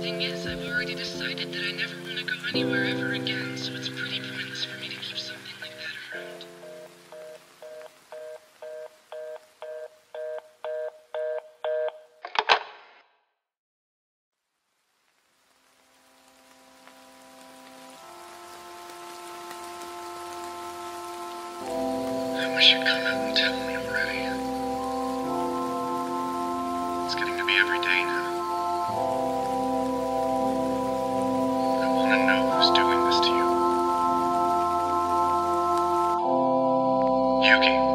thing is, I've already decided that I never want to go anywhere ever again, so it's pretty pointless for me to keep something like that around. I wish you'd come out and tell me already. It's getting to be every day now. I want to know who's doing this to you. Yuki.